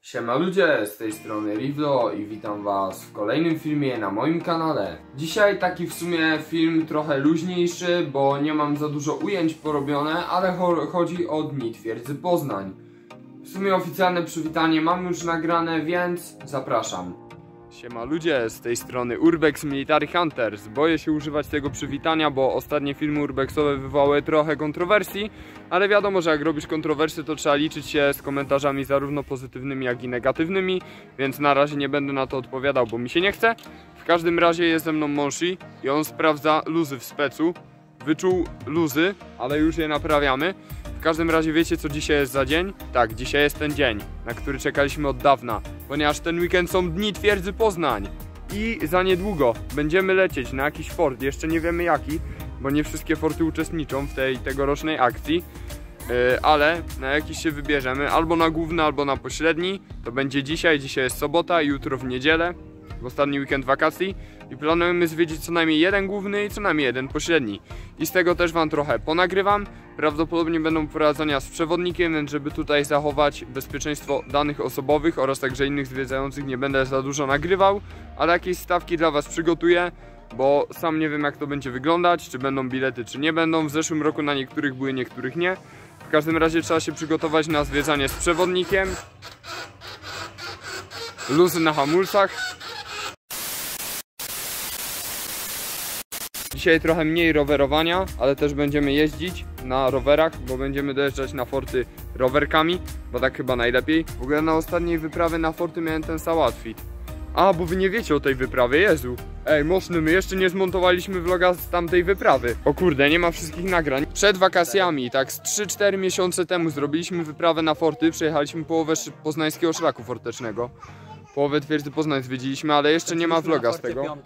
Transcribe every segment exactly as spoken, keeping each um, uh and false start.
Siema ludzie, z tej strony Rivlo i witam was w kolejnym filmie na moim kanale. Dzisiaj taki w sumie film trochę luźniejszy, bo nie mam za dużo ujęć porobione, ale cho chodzi o Dni Twierdzy Poznań. W sumie oficjalne przywitanie mam już nagrane, więc zapraszam. Siema ludzie, z tej strony Urbex Military Hunters. Boję się używać tego przywitania, bo ostatnie filmy urbexowe wywołały trochę kontrowersji, ale wiadomo, że jak robisz kontrowersje, to trzeba liczyć się z komentarzami zarówno pozytywnymi, jak i negatywnymi, więc na razie nie będę na to odpowiadał, bo mi się nie chce. W każdym razie jest ze mną Monshi i on sprawdza luzy w specu. Wyczuł luzy, ale już je naprawiamy. W każdym razie wiecie, co dzisiaj jest za dzień? Tak, dzisiaj jest ten dzień, na który czekaliśmy od dawna, ponieważ ten weekend są Dni Twierdzy Poznań i za niedługo będziemy lecieć na jakiś fort, jeszcze nie wiemy jaki, bo nie wszystkie forty uczestniczą w tej tegorocznej akcji, yy, ale na jakiś się wybierzemy, albo na główny, albo na pośredni. To będzie dzisiaj, dzisiaj jest sobota, jutro w niedzielę, w ostatni weekend wakacji, i planujemy zwiedzić co najmniej jeden główny i co najmniej jeden pośredni. I z tego też wam trochę ponagrywam. Prawdopodobnie będą poradzenia z przewodnikiem, więc żeby tutaj zachować bezpieczeństwo danych osobowych oraz także innych zwiedzających, nie będę za dużo nagrywał, ale jakieś stawki dla was przygotuję, bo sam nie wiem, jak to będzie wyglądać, czy będą bilety, czy nie będą. W zeszłym roku na niektórych były, niektórych nie. W każdym razie trzeba się przygotować na zwiedzanie z przewodnikiem. Luzy na hamulcach. Dzisiaj trochę mniej rowerowania, ale też będziemy jeździć na rowerach, bo będziemy dojeżdżać na forty rowerkami, bo tak chyba najlepiej. W ogóle na ostatniej wyprawie na forty miałem ten sam outfit. A, bo wy nie wiecie o tej wyprawie, Jezu. Ej, mocny, my jeszcze nie zmontowaliśmy vloga z tamtej wyprawy. O kurde, nie ma wszystkich nagrań. Przed wakacjami, tak z trzy cztery miesiące temu zrobiliśmy wyprawę na forty, przejechaliśmy połowę poznańskiego szlaku fortecznego. Połowę Twierdzy Poznań zwiedziliśmy, ale jeszcze nie ma vloga z tego.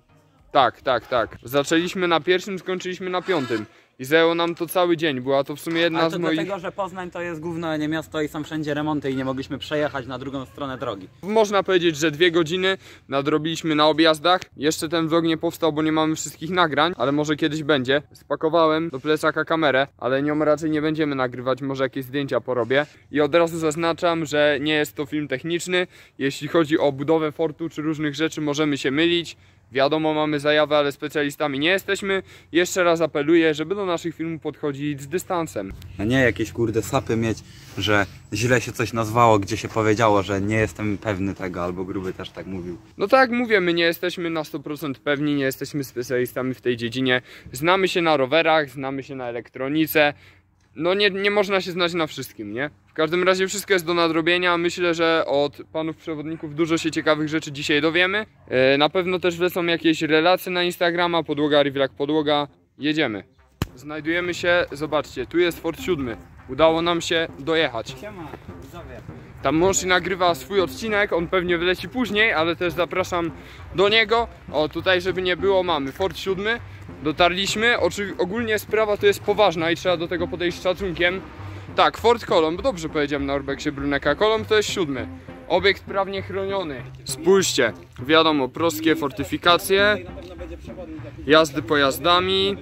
Tak, tak, tak. Zaczęliśmy na pierwszym, skończyliśmy na piątym. I zajęło nam to cały dzień. Była to w sumie jedna Ale to z moich... dlatego, że Poznań to jest główne nie miasto i są wszędzie remonty i nie mogliśmy przejechać na drugą stronę drogi. Można powiedzieć, że dwie godziny nadrobiliśmy na objazdach. Jeszcze ten vlog nie powstał, bo nie mamy wszystkich nagrań, ale może kiedyś będzie. Spakowałem do plecaka kamerę, ale nią raczej nie będziemy nagrywać, może jakieś zdjęcia porobię. I od razu zaznaczam, że nie jest to film techniczny. Jeśli chodzi o budowę fortu czy różnych rzeczy, możemy się mylić. Wiadomo, mamy zajawę, ale specjalistami nie jesteśmy. Jeszcze raz apeluję, żeby do naszych filmów podchodzić z dystansem. No nie jakieś kurde sapy mieć, że źle się coś nazwało, gdzie się powiedziało, że nie jestem pewny tego, albo Gruby też tak mówił. No tak jak mówię, my nie jesteśmy na sto procent pewni, nie jesteśmy specjalistami w tej dziedzinie. Znamy się na rowerach, znamy się na elektronice. No nie, nie można się znać na wszystkim, nie? W każdym razie wszystko jest do nadrobienia. Myślę, że od panów przewodników dużo się ciekawych rzeczy dzisiaj dowiemy. Yy, na pewno też wlecą jakieś relacje na Instagrama, podłoga Rivlak podłoga. Jedziemy. Znajdujemy się, zobaczcie, tu jest Fort siódmy. Udało nam się dojechać. Siema, widzowie. Tam Monshi nagrywa swój odcinek, on pewnie wyleci później, ale też zapraszam do niego. O, tutaj żeby nie było, mamy Fort siódmy. Dotarliśmy, Oczy, ogólnie sprawa to jest poważna i trzeba do tego podejść z szacunkiem. Tak, Fort Colomb, dobrze powiedziałem na Urbexie Bruneka, Colomb to jest siódmy. Obiekt prawnie chroniony. Spójrzcie, wiadomo, prostkie fortyfikacje, jazdy pojazdami,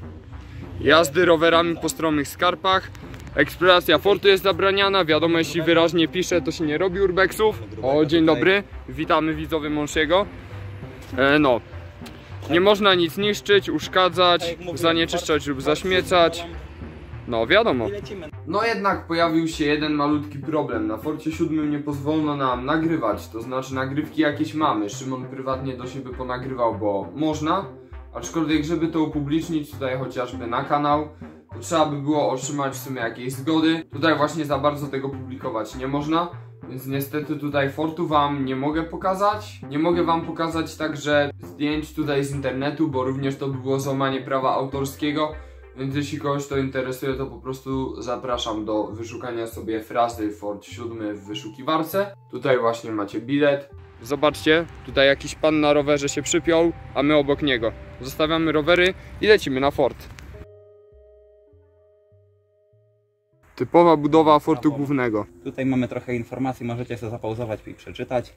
jazdy rowerami po stromych skarpach. Eksploracja fortu jest zabraniana, wiadomo, jeśli wyraźnie pisze, to się nie robi urbexów. O, dzień dobry, witamy widzowie Monshiego. E, no. Nie można nic niszczyć, uszkadzać, zanieczyszczać lub zaśmiecać. No wiadomo. No jednak pojawił się jeden malutki problem. Na Forcie siódmym nie pozwolono nam nagrywać, to znaczy nagrywki jakieś mamy. Szymon prywatnie do siebie ponagrywał, bo można. Aczkolwiek żeby to upublicznić tutaj chociażby na kanał, to trzeba by było otrzymać w sumie jakieś zgody. Tutaj właśnie za bardzo tego publikować nie można. Więc niestety tutaj fortu wam nie mogę pokazać. Nie mogę wam pokazać także zdjęć tutaj z internetu, bo również to by było złamanie prawa autorskiego. Więc jeśli kogoś to interesuje, to po prostu zapraszam do wyszukania sobie frazy Fort siódmy w wyszukiwarce. Tutaj właśnie macie bilet. Zobaczcie, tutaj jakiś pan na rowerze się przypiął, a my obok niego. Zostawiamy rowery i lecimy na fort. Typowa budowa fortu głównego. Tutaj mamy trochę informacji, możecie sobie zapauzować i przeczytać.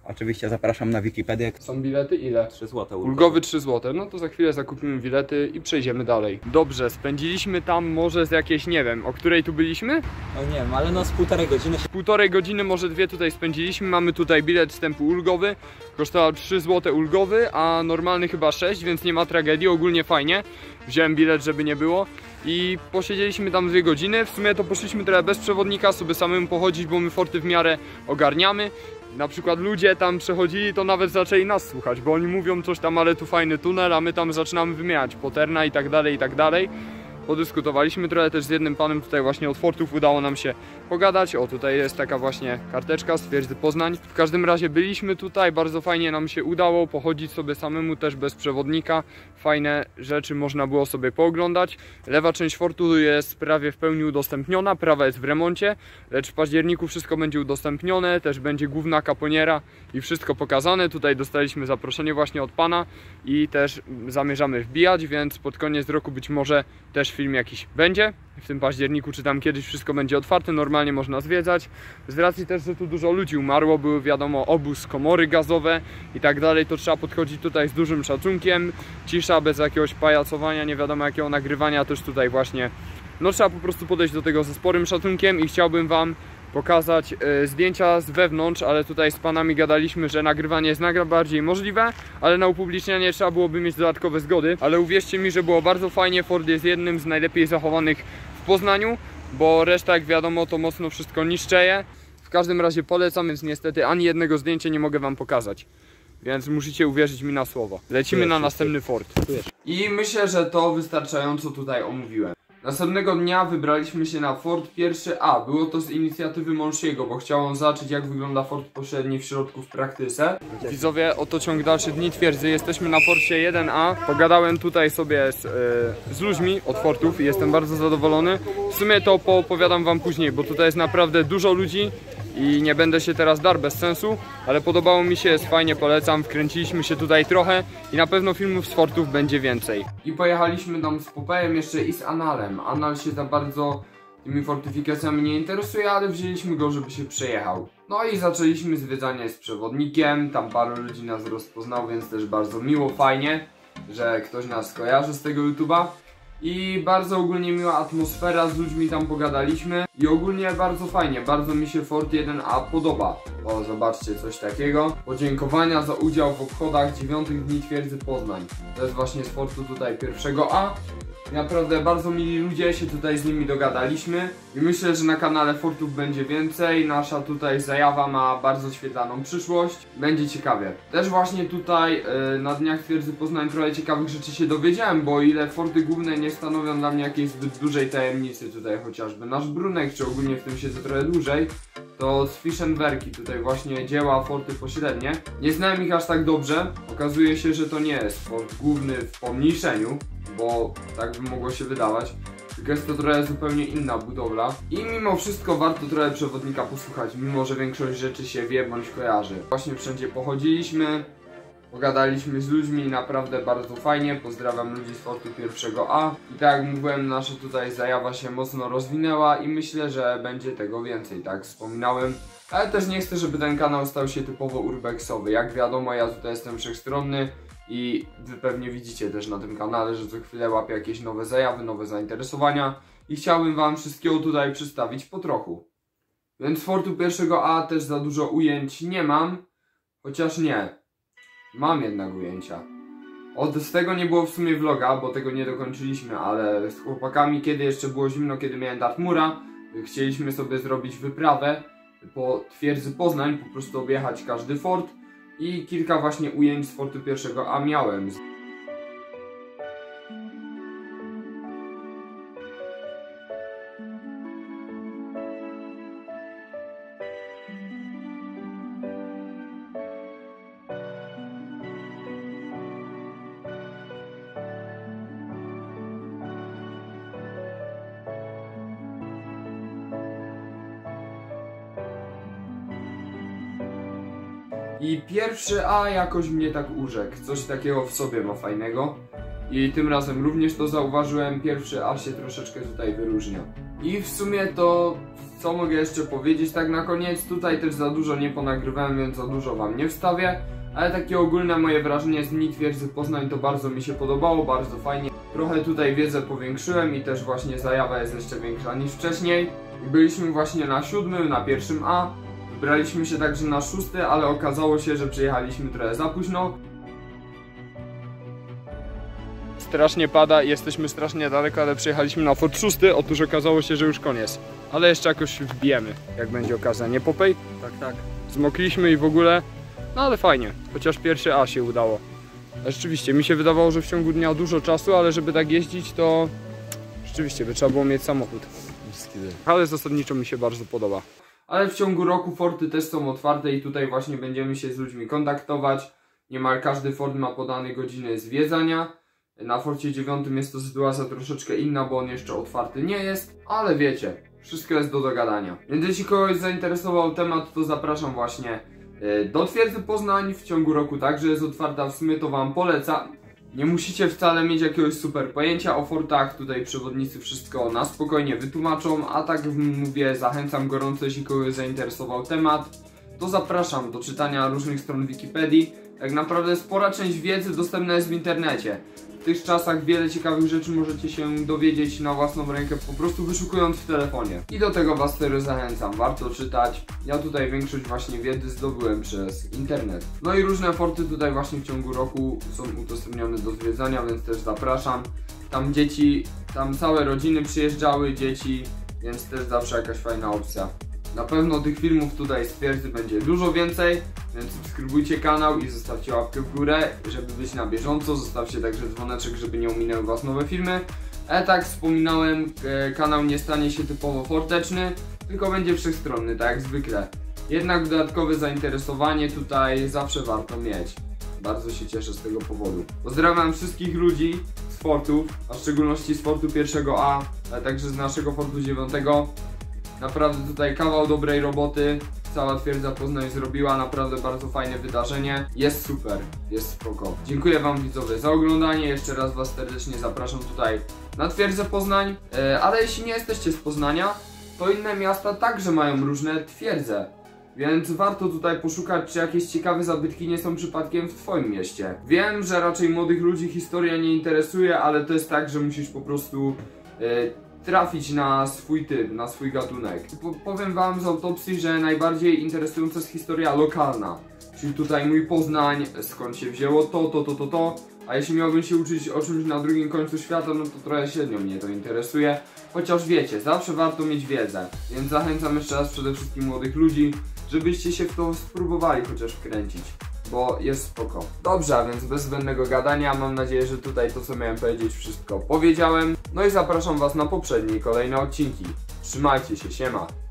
Oczywiście zapraszam na Wikipedię. Są bilety ile? trzy złote. Ulgowy trzy złote. No to za chwilę zakupimy bilety i przejdziemy dalej. Dobrze, spędziliśmy tam może z jakieś, nie wiem, o której tu byliśmy? No nie wiem, ale no z półtorej godziny. Półtorej godziny, może dwie tutaj spędziliśmy. Mamy tutaj bilet wstępu ulgowy. Kosztował trzy złote ulgowy, a normalny chyba sześć, więc nie ma tragedii. Ogólnie fajnie. Wziąłem bilet, żeby nie było. I posiedzieliśmy tam dwie godziny. W sumie to poszliśmy trochę bez przewodnika, sobie samemu pochodzić, bo my forty w miarę ogarniamy. Na przykład ludzie tam przechodzili, to nawet zaczęli nas słuchać, bo oni mówią coś tam, ale tu fajny tunel, a my tam zaczynamy wymieniać poterna i tak dalej, i tak dalej. Podyskutowaliśmy trochę też z jednym panem tutaj właśnie od fortów, udało nam się pogadać. O, tutaj jest taka właśnie karteczka z twierdzy Poznań. W każdym razie byliśmy tutaj, bardzo fajnie nam się udało pochodzić sobie samemu, też bez przewodnika. Fajne rzeczy można było sobie pooglądać. Lewa część fortu jest prawie w pełni udostępniona, prawa jest w remoncie, lecz w październiku wszystko będzie udostępnione, też będzie główna kaponiera i wszystko pokazane. Tutaj dostaliśmy zaproszenie właśnie od pana i też zamierzamy wbijać, więc pod koniec roku być może też film jakiś będzie. W tym październiku czy tam kiedyś wszystko będzie otwarte, normalnie można zwiedzać. Z racji też, że tu dużo ludzi umarło, były wiadomo obóz, komory gazowe i tak dalej, to trzeba podchodzić tutaj z dużym szacunkiem. Cisza, bez jakiegoś pajacowania, nie wiadomo jakiego nagrywania, też tutaj właśnie no trzeba po prostu podejść do tego ze sporym szacunkiem i chciałbym wam pokazać y, zdjęcia z wewnątrz, ale tutaj z panami gadaliśmy, że nagrywanie jest nagra bardziej możliwe, ale na upublicznianie trzeba byłoby mieć dodatkowe zgody. Ale uwierzcie mi, że było bardzo fajnie. Ford jest jednym z najlepiej zachowanych w Poznaniu, bo reszta, jak wiadomo, to mocno wszystko niszczeje. W każdym razie polecam, więc niestety ani jednego zdjęcia nie mogę wam pokazać. Więc musicie uwierzyć mi na słowo. Lecimy na następny Ford. I myślę, że to wystarczająco tutaj omówiłem. Następnego dnia wybraliśmy się na Ford pierwszy A. Było to z inicjatywy Mąsziego, bo chciał on zobaczyć, jak wygląda Ford pośredni w środku w praktyce. Widzowie, oto ciąg dalszy dni twierdzy. Jesteśmy na Fordzie jeden A. Pogadałem tutaj sobie z, yy, z ludźmi od Fordów i jestem bardzo zadowolony. W sumie to poopowiadam wam później, bo tutaj jest naprawdę dużo ludzi i nie będę się teraz dar bez sensu, ale podobało mi się, jest fajnie, polecam. Wkręciliśmy się tutaj trochę i na pewno filmów z Fordów będzie więcej. I pojechaliśmy tam z Popejem jeszcze i z Analem. Anal się za bardzo tymi fortyfikacjami nie interesuje, ale wzięliśmy go, żeby się przejechał. No i zaczęliśmy zwiedzanie z przewodnikiem, tam paru ludzi nas rozpoznał, więc też bardzo miło, fajnie, że ktoś nas kojarzy z tego YouTube'a. I bardzo ogólnie miła atmosfera, z ludźmi tam pogadaliśmy i ogólnie bardzo fajnie, bardzo mi się Ford jeden A podoba. O, zobaczcie, coś takiego. Podziękowania za udział w obchodach dziewiątych dni twierdzy Poznań. To jest właśnie z Fordu tutaj pierwszego A. I naprawdę bardzo mili ludzie, się tutaj z nimi dogadaliśmy i myślę, że na kanale Fordów będzie więcej. Nasza tutaj zajawa ma bardzo świetlaną przyszłość, będzie ciekawie. Też właśnie tutaj yy, na dniach twierdzy Poznań trochę ciekawych rzeczy się dowiedziałem, bo o ile Fordy główne nie stanowią dla mnie jakiejś zbyt dużej tajemnicy, tutaj chociażby nasz Brunek, czy ogólnie w tym siedzę trochę dłużej, to z Fischenwerki, tutaj właśnie dzieła Fordy pośrednie. Nie znałem ich aż tak dobrze, okazuje się, że to nie jest Ford główny w pomniejszeniu, bo tak by mogło się wydawać. Tylko jest to trochę zupełnie inna budowla. I mimo wszystko warto trochę przewodnika posłuchać, mimo że większość rzeczy się wie bądź kojarzy. Właśnie wszędzie pochodziliśmy, pogadaliśmy z ludźmi, naprawdę bardzo fajnie. Pozdrawiam ludzi z Fordu pierwszego A. I tak jak mówiłem, nasza tutaj zajawa się mocno rozwinęła i myślę, że będzie tego więcej, tak wspominałem. Ale też nie chcę, żeby ten kanał stał się typowo urbexowy. Jak wiadomo, ja tutaj jestem wszechstronny. I wy pewnie widzicie też na tym kanale, że co chwilę łapię jakieś nowe zajawy, nowe zainteresowania i chciałbym wam wszystkiego tutaj przedstawić po trochu. Więc z Fordu pierwszego A też za dużo ujęć nie mam, chociaż nie, mam jednak ujęcia. Od z tego nie było w sumie vloga, bo tego nie dokończyliśmy, ale z chłopakami, kiedy jeszcze było zimno, kiedy miałem Dartmoora, chcieliśmy sobie zrobić wyprawę po twierdzy Poznań, po prostu objechać każdy fort. I kilka właśnie ujęć z Fordu pierwszego A miałem. I pierwszy A jakoś mnie tak urzekł, coś takiego w sobie ma fajnego. I tym razem również to zauważyłem, pierwszy A się troszeczkę tutaj wyróżnia. I w sumie to co mogę jeszcze powiedzieć tak na koniec? Tutaj też za dużo nie ponagrywałem, więc za dużo wam nie wstawię. Ale takie ogólne moje wrażenie z Dni Twierdzy Poznań to bardzo mi się podobało, bardzo fajnie. Trochę tutaj wiedzę powiększyłem i też właśnie zajawa jest jeszcze większa niż wcześniej. Byliśmy właśnie na siódmym, na pierwszym A. Wybraliśmy się także na szósty, ale okazało się, że przyjechaliśmy trochę za późno. Strasznie pada i jesteśmy strasznie daleko, ale przyjechaliśmy na Fort szósty. Otóż okazało się, że już koniec. Ale jeszcze jakoś wbijemy, jak będzie okazja, nie Popej? Tak, tak. Zmokliśmy i w ogóle, no ale fajnie, chociaż pierwszy A się udało. A rzeczywiście, mi się wydawało, że w ciągu dnia dużo czasu, ale żeby tak jeździć, to rzeczywiście by trzeba było mieć samochód. Ale zasadniczo mi się bardzo podoba. Ale w ciągu roku forty też są otwarte i tutaj właśnie będziemy się z ludźmi kontaktować. Niemal każdy fort ma podane godziny zwiedzania. Na Forcie dziewiątym jest to sytuacja troszeczkę inna, bo on jeszcze otwarty nie jest, ale wiecie, wszystko jest do dogadania. Więc jeśli kogoś zainteresował temat, to zapraszam właśnie do Twierdzy Poznań. W ciągu roku także jest otwarta, w sumie to wam polecam. Nie musicie wcale mieć jakiegoś super pojęcia o fortach, tutaj przewodnicy wszystko na spokojnie wytłumaczą, a tak mówię, zachęcam gorąco, jeśli kogoś zainteresował temat, to zapraszam do czytania różnych stron Wikipedii. Tak naprawdę spora część wiedzy dostępna jest w internecie. W tych czasach wiele ciekawych rzeczy możecie się dowiedzieć na własną rękę, po prostu wyszukując w telefonie. I do tego was serio zachęcam, warto czytać. Ja tutaj większość właśnie wiedzy zdobyłem przez internet. No i różne forty tutaj właśnie w ciągu roku są udostępnione do zwiedzania, więc też zapraszam. Tam dzieci, tam całe rodziny przyjeżdżały, dzieci, więc też zawsze jakaś fajna opcja. Na pewno tych filmów tutaj z Twierdzy będzie dużo więcej, więc subskrybujcie kanał i zostawcie łapkę w górę, żeby być na bieżąco. Zostawcie także dzwoneczek, żeby nie ominęły was nowe filmy. A tak wspominałem, kanał nie stanie się typowo forteczny, tylko będzie wszechstronny, tak jak zwykle. Jednak dodatkowe zainteresowanie tutaj zawsze warto mieć. Bardzo się cieszę z tego powodu. Pozdrawiam wszystkich ludzi z fortów, a w szczególności z fortu pierwszego A, ale także z naszego fortu dziewiątego. Naprawdę tutaj kawał dobrej roboty. Cała Twierdza Poznań zrobiła naprawdę bardzo fajne wydarzenie. Jest super, jest spoko. Dziękuję wam widzowie za oglądanie. Jeszcze raz was serdecznie zapraszam tutaj na Twierdzę Poznań. E, ale jeśli nie jesteście z Poznania, to inne miasta także mają różne twierdze. Więc warto tutaj poszukać, czy jakieś ciekawe zabytki nie są przypadkiem w twoim mieście. Wiem, że raczej młodych ludzi historia nie interesuje, ale to jest tak, że musisz po prostu e, trafić na swój typ, na swój gatunek. Po, powiem wam z autopsji, że najbardziej interesująca jest historia lokalna. Czyli tutaj mój Poznań, skąd się wzięło to, to, to, to, to. A jeśli miałbym się uczyć o czymś na drugim końcu świata, no to trochę średnio mnie to interesuje. Chociaż wiecie, zawsze warto mieć wiedzę. Więc zachęcam jeszcze raz przede wszystkim młodych ludzi, żebyście się w to spróbowali chociaż wkręcić. Bo jest spoko. Dobrze, a więc bez zbędnego gadania, mam nadzieję, że tutaj to, co miałem powiedzieć, wszystko powiedziałem. No i zapraszam was na poprzednie i kolejne odcinki. Trzymajcie się, siema.